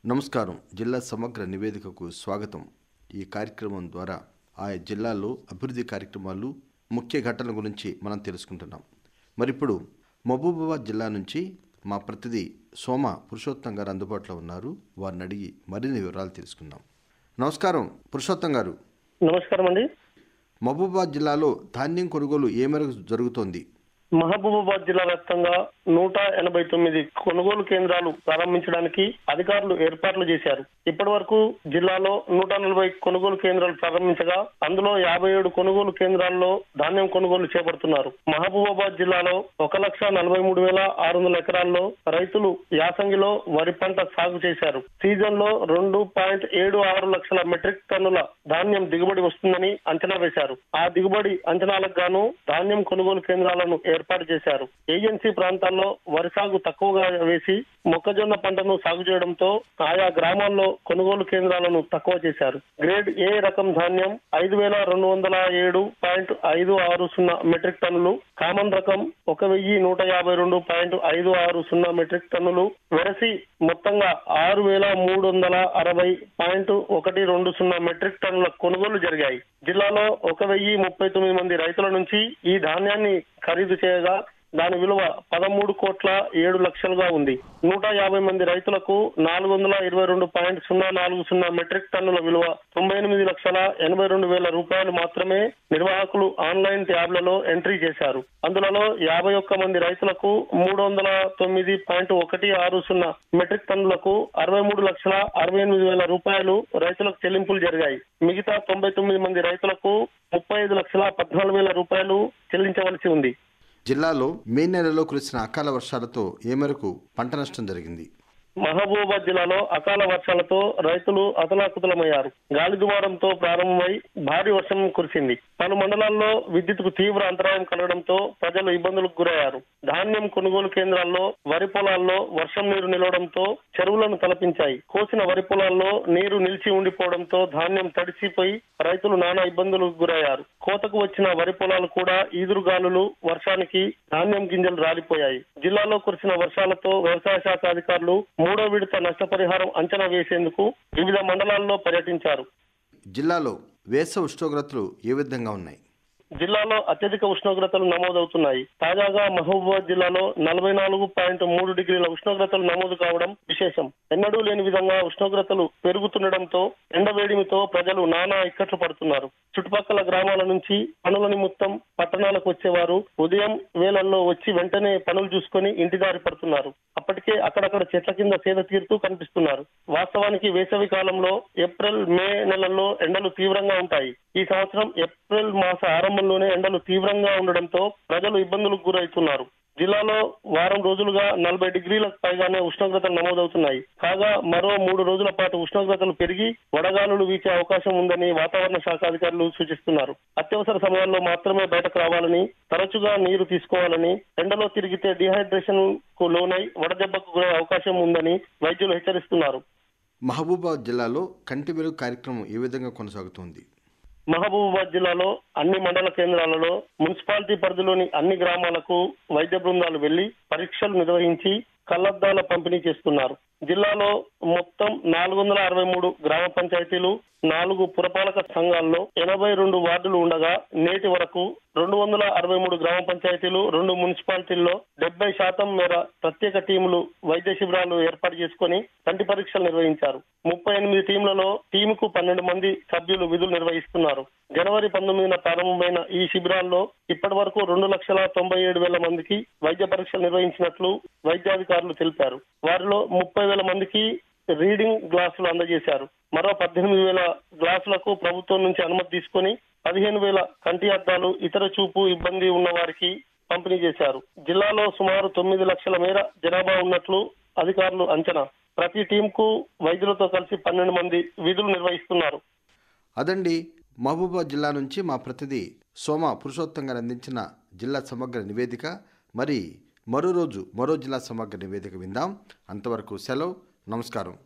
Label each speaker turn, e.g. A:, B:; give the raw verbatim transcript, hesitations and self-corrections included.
A: నమస్కారం. జిల్లా సమగ్ర నివేదికకు స్వాగతం. ఈ కార్యక్రమం ద్వారా ఆయా జిల్లాల్లో అభివృద్ధి కార్యక్రమాలు, ముఖ్య ఘటనల గురించి మనం తెలుసుకుంటున్నాం. మరి ఇప్పుడు మహబూబాబాద్ జిల్లా నుంచి మా ప్రతినిధి సోమ పురుషోత్తం గారు అందుబాటులో ఉన్నారు. వారిని అడిగి మరిన్ని వివరాలు తెలుసుకుందాం. నమస్కారం పురుషోత్తం గారు.
B: నమస్కారం అండి.
A: మహబూబాబాద్ జిల్లాలో ధాన్యం కొనుగోలు ఏ మేరకు జరుగుతోంది?
B: మహబూబాబాద్ జిల్లా వ్యాప్తంగా నూట ఎనభై తొమ్మిది కొనుగోలు కేంద్రాలు ప్రారంభించడానికి అధికారులు ఏర్పాట్లు చేశారు. ఇప్పటి వరకు జిల్లాలో నూట నలభై కొనుగోలు కేంద్రాలు ప్రారంభించగా అందులో యాభై ఏడు కొనుగోలు కేంద్రాల్లో ధాన్యం కొనుగోలు చేపడుతున్నారు. మహబూబాబాద్ జిల్లాలో ఒక లక్ష నలభై మూడు వేల ఆరు వందల ఎకరాల్లో రైతులు యాసంగిలో వరి పంట సాగు చేశారు. సీజన్ లో రెండు పాయింట్ ఏడు ఆరు లక్షల మెట్రిక్ టన్నుల ధాన్యం దిగుబడి వస్తుందని అంచనా వేశారు. ఆ దిగుబడి అంచనాలకు గాను ధాన్యం కొనుగోలు కేంద్రాలను ఏర్పాటు చేశారు. ఏజెన్సీ ప్రాంతాల్లో వరి సాగు తక్కువగా వేసి మొక్కజొన్న పంటను సాగు చేయడంతో ఆయా గ్రామాల్లో కొనుగోలు కేంద్రాలను తక్కువ చేశారు. గ్రేడ్ ఏ రకం ధాన్యం ఐదు వేల రెండు వందల ఏడు పాయింట్ ఐదు ఆరు సున్నా మెట్రిక్ టన్నులు, కామన్ రకం ఒక వెయ్యి నూట యాభై రెండు పాయింట్ ఐదు ఆరు సున్నా మెట్రిక్ టన్నులు, వెరసి మొత్తంగా ఆరు వేల మూడు వందల అరవై పాయింట్ ఒకటి రెండు సున్నా మెట్రిక్ టన్నుల కొనుగోలు జరిగాయి. జిల్లాలో ఒక వెయ్యి ముప్పై తొమ్మిది మంది రైతుల నుంచి ఈ ధాన్యాన్ని ఖరీదు చేయగా దాని విలువ పదమూడు కోట్ల ఏడు లక్షలుగా ఉంది. నూట యాభై మంది రైతులకు నాలుగు వందల ఇరవై రెండు పాయింట్ సున్నా నాలుగు సున్నా మెట్రిక్ టన్నుల విలువ తొంభై ఎనిమిది లక్షల ఎనభై రెండు వేల రూపాయలు మాత్రమే నిర్వాహకులు ఆన్లైన్ ట్యాబ్లలో ఎంట్రీ చేశారు. అందులో యాభై ఒక్క మంది రైతులకు మూడు వందల తొమ్మిది పాయింట్ ఒకటి ఆరు సున్నా మెట్రిక్ టన్నులకు అరవై మూడు లక్షల అరవై ఎనిమిది వేల రూపాయలు రైతులకు చెల్లింపులు జరిగాయి. మిగతా తొంభై తొమ్మిది మంది రైతులకు ముప్పై ఐదు లక్షల పద్నాలుగు వేల రూపాయలు చెల్లించవలసి ఉంది.
A: జిల్లాలో మే నెలలో కురిసిన అకాల వర్షాలతో ఏ మేరకు పంట నష్టం జరిగింది?
B: మహబూబాబాద్ జిల్లాలో అకాల వర్షాలతో రైతులు అతలాకుతలమయ్యారు. గాలి దుమారంతో ప్రారంభమై భారీ వర్షం కురిసింది. పలు మండలాల్లో విద్యుత్కు తీవ్ర అంతరాయం కలగడంతో ప్రజలు ఇబ్బందులకు గురయ్యారు. ధాన్యం కొనుగోలు కేంద్రాల్లో వరి పొలాల్లో వర్షం నీరు నిలవడంతో చెరువులను తలపించాయి. కోసిన వరి పొలాల్లో నీరు నిలిచి ఉండిపోవడంతో ధాన్యం తడిసిపోయి రైతులు నానా ఇబ్బందులకు గురయ్యారు. కోతకు వచ్చిన వరి పొలాలు కూడా ఈదురుగాలులు వర్షానికి ధాన్యం గింజలు రాలిపోయాయి. జిల్లాలో కురిసిన వర్షాలతో వ్యవసాయ శాఖ అధికారులు మూడో విడత నష్టపరిహారం అంచనా వేసేందుకు వివిధ మండలాల్లో పర్యటించారు.
A: జిల్లాలో వేసవి ఉష్ణోగ్రతలు ఏ విధంగా ఉన్నాయి?
B: జిల్లాలో అత్యధిక ఉష్ణోగ్రతలు నమోదవుతున్నాయి. తాజాగా మహబూబాబాద్ జిల్లాలో నలభై నాలుగు పాయింట్ మూడు డిగ్రీల ఉష్ణోగ్రతలు నమోదు కావడం విశేషం. ఎన్నడూ లేని విధంగా ఉష్ణోగ్రతలు పెరుగుతుండటంతో ఎండవేడిమితో ప్రజలు నానా ఇక్కట్లు పడుతున్నారు. చుట్టుపక్కల గ్రామాల నుంచి పనుల నిమిత్తం పట్టణాలకు వచ్చేవారు ఉదయం వేళల్లో వచ్చి వెంటనే పనులు చూసుకుని ఇంటి దారి పడుతున్నారు. అప్పటికే అక్కడక్కడ చెట్ల కింద సేద తీరుతూ కనిపిస్తున్నారు. వాస్తవానికి వేసవి కాలంలో ఏప్రిల్ మే నెలల్లో ఎండలు తీవ్రంగా ఉంటాయి. ఈ సంవత్సరం ఏప్రిల్ మాస ఆరంభంలోనే ఎండలు తీవ్రంగా ఉండడంతో ప్రజలు ఇబ్బందులకు గురవుతున్నారు. జిల్లాలో వారం రోజులుగా నలభై డిగ్రీలకు పైగానే ఉష్ణోగ్రతలు నమోదవుతున్నాయి. కాగా మరో మూడు రోజుల పాటు ఉష్ణోగ్రతలు పెరిగి వడగాలులు వీచే అవకాశం ఉందని వాతావరణ శాఖ అధికారులు సూచిస్తున్నారు. అత్యవసర సమయాల్లో మాత్రమే బయటకు రావాలని, తరచుగా నీరు తీసుకోవాలని, ఎండలో తిరిగితే డిహైడ్రేషన్ కు లోనై వడదెబ్బకు గురే అవకాశం ఉందని వైద్యులు హెచ్చరిస్తున్నారు.
A: మహబూబాబాద్ జిల్లాలో కంటి వెలుగు కార్యక్రమం ఏ విధంగా కొనసాగుతోంది?
B: మహబూబాబాద్ జిల్లాలో అన్ని మండల కేంద్రాలలో మున్సిపాలిటీ పరిధిలోని అన్ని గ్రామాలకు వైద్య బృందాలు వెళ్లి పరీక్షలు నిర్వహించి కళ్లద్దాల పంపిణీ చేస్తున్నారు. జిల్లాలో మొత్తం నాలుగు వందల అరవై మూడు గ్రామ పంచాయతీలు, నాలుగు పురపాలక సంఘాల్లో ఎనభై రెండు వార్డులు ఉండగా నేటి వరకు రెండు వందల అరవై మూడు గ్రామ పంచాయతీలు, రెండు మున్సిపాలిటీల్లో డెబ్బై శాతం మేర ప్రత్యేక టీములు వైద్య శిబిరాలు ఏర్పాటు చేసుకుని కంటి పరీక్షలు నిర్వహించారు. ముప్పై ఎనిమిది టీంలలో టీముకు పన్నెండు మంది సభ్యులు విధులు నిర్వహిస్తున్నారు. జనవరి పంతొమ్మిదిన ప్రారంభమైన ఈ శిబిరాల్లో ఇప్పటి వరకు రెండు లక్షల తొంభై ఏడు వేల మందికి వైద్య పరీక్షలు నిర్వహించినట్లు వైద్యాధికారులు తెలిపారు. వారిలో ముప్పై వేల మందికి రీడింగ్ గ్లాసులు అందజేశారు. మరో పద్దెనిమిది వేల గ్లాసులకు ప్రభుత్వం నుంచి అనుమతి తీసుకుని పదిహేను వేల కంటి అద్దాలు ఇతర చూపు ఇబ్బంది ఉన్న వారికి పంపిణీ చేశారు. జిల్లాలో సుమారు తొమ్మిది లక్షల మేర జనాభా ఉన్నట్లు అధికారులు అంచనా. ప్రతి టీంకు వైద్యులతో కలిసి పన్నెండు మంది విధులు నిర్వహిస్తున్నారు.
A: అదండి మహబూబాబాద్ జిల్లా నుంచి మా ప్రతినిధి సోమ పురుషోత్తం గారు అందించిన జిల్లా సమగ్ర నివేదిక. మరి మరో రోజు మరో జిల్లా సమగ్ర నివేదిక విందాం. అంతవరకు సెలవు. నమస్కారం.